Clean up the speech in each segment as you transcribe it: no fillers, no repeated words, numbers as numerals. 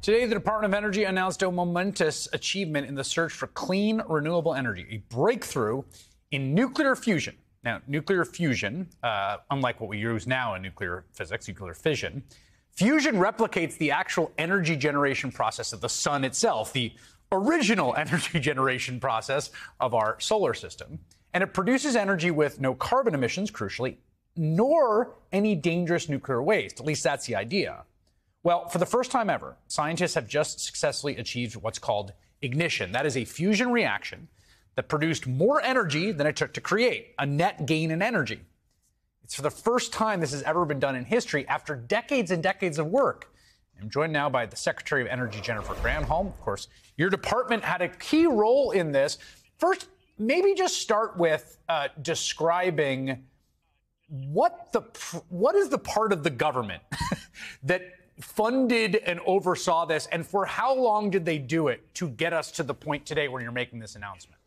Today, the Department of Energy announced a momentous achievement in the search for clean, renewable energy, a breakthrough in nuclear fusion. Now, nuclear fusion, unlike what we use now in nuclear physics, nuclear fission, fusion replicates the actual energy generation process of the sun itself, the original energy generation process of our solar system. And it produces energy with no carbon emissions, crucially, nor any dangerous nuclear waste. At least that's the idea. Well, for the first time ever, scientists have just successfully achieved what's called ignition. That is a fusion reaction that produced more energy than it took to create, a net gain in energy. It's for the first time this has ever been done in history after decades and decades of work. I'm joined now by the Secretary of Energy, Jennifer Granholm. Of course, your department had a key role in this. First, maybe just start with describing what is the part of the government that funded and oversaw this, and for how long did they do it to get us to the point today where you're making this announcement?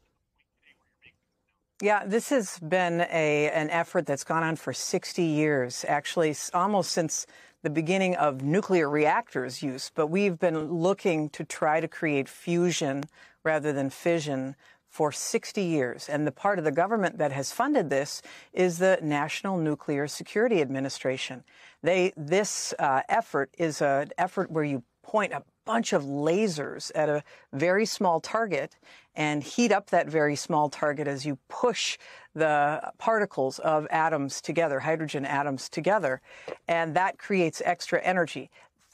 Yeah, this has been an effort that's gone on for 60 years, actually almost since the beginning of nuclear reactors use. But we've been looking to try to create fusion rather than fission for 60 years. And the part of the government that has funded this is the National Nuclear Security Administration. This effort is an effort where you point a bunch of lasers at a very small target and heat up that very small target as you push the particles of atoms together, hydrogen atoms together, and that creates extra energy.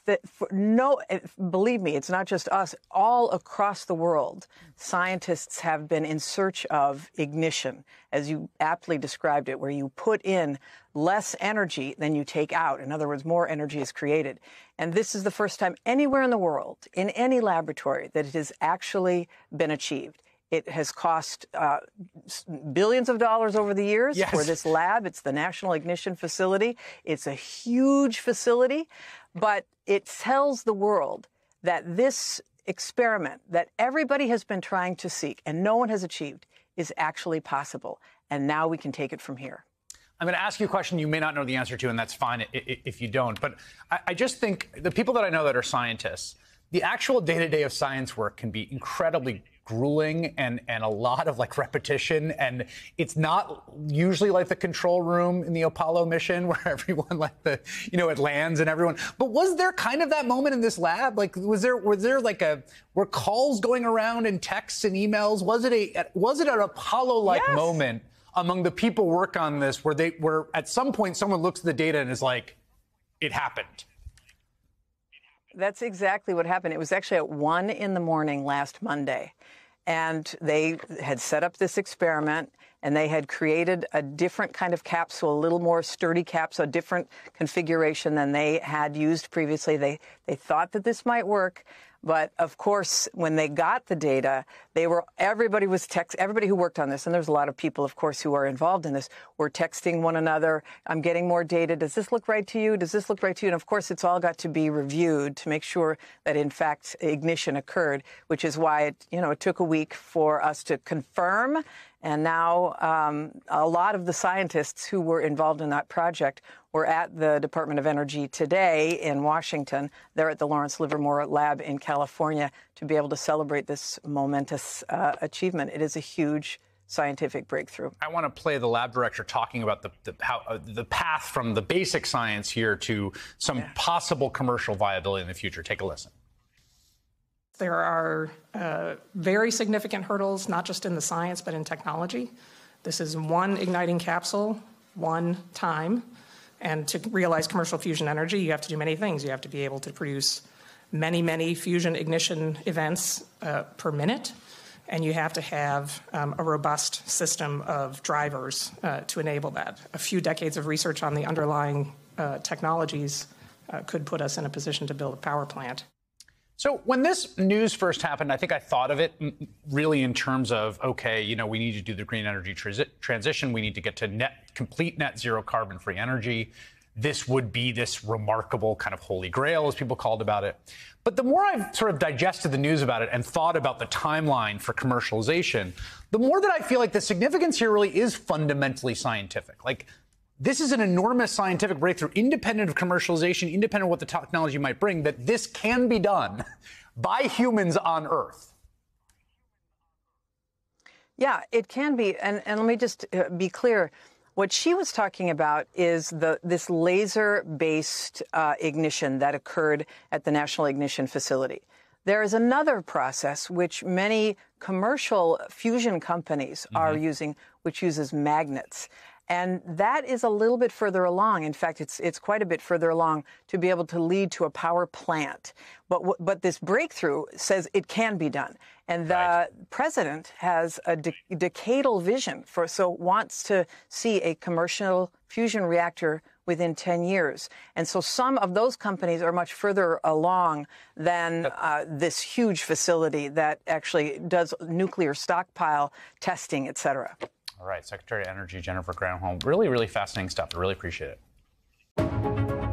Believe me, it's not just us. All across the world, scientists have been in search of ignition, as you aptly described it, where you put in less energy than you take out. In other words, more energy is created. And this is the first time anywhere in the world, in any laboratory, that it has actually been achieved. It has cost billions of dollars over the years for this lab. It's the National Ignition Facility. It's a huge facility, but it tells the world that this experiment that everybody has been trying to seek and no one has achieved is actually possible. And now we can take it from here. I'm going to ask you a question you may not know the answer to, and that's fine if you don't. But I just think the people that I know that are scientists, the actual day-to-day of science work can be incredibly grueling and a lot of repetition. And it's not usually like the control room in the Apollo mission where everyone it lands and everyone. But was there kind of that moment in this lab? Were calls going around and texts and emails? Was it an Apollo-like moment among the people work on this where at some point someone looks at the data and is like, it happened? That's exactly what happened. It was actually at 1 a.m. last Monday. And they had set up this experiment, and they had created a different kind of capsule, a little more sturdy capsule, a different configuration than they had used previously. They thought that this might work. But of course, when they got the data, everybody who worked on this, and there's a lot of people, of course, who are involved in this, were texting one another. I'm getting more data. Does this look right to you? Does this look right to you? And of course, it's all got to be reviewed to make sure that, in fact, ignition occurred, which is why it took a week for us to confirm. And now a lot of the scientists who were involved in that project were at the Department of Energy today in Washington. They're at the Lawrence Livermore Lab in California to be able to celebrate this momentous achievement. It is a huge scientific breakthrough. I want to play the lab director talking about the path from the basic science here to some possible commercial viability in the future. Take a listen. There are very significant hurdles, not just in the science, but in technology. This is one igniting capsule, one time. And to realize commercial fusion energy, you have to do many things. You have to be able to produce many, many fusion ignition events per minute. And you have to have a robust system of drivers to enable that. A few decades of research on the underlying technologies could put us in a position to build a power plant. So when this news first happened, I think I thought of it really in terms of, okay, we need to do the green energy transition. We need to get to complete net zero carbon free energy. This would be this remarkable kind of holy grail, as people called about it. But the more I've sort of digested the news about it and thought about the timeline for commercialization, the more that I feel like the significance here really is fundamentally scientific. this is an enormous scientific breakthrough, independent of commercialization, independent of what the technology might bring, that this can be done by humans on Earth. Yeah, it can be. And let me just be clear. What she was talking about is this laser-based ignition that occurred at the National Ignition Facility. There is another process which many commercial fusion companies are using, which uses magnets. And that is a little bit further along. In fact, it's quite a bit further along to be able to lead to a power plant. But this breakthrough says it can be done. And the president has a decadal vision wants to see a commercial fusion reactor within 10 years. And so some of those companies are much further along than this huge facility that actually does nuclear stockpile testing, et cetera. All right, Secretary of Energy Jennifer Granholm. Really, really fascinating stuff. I really appreciate it.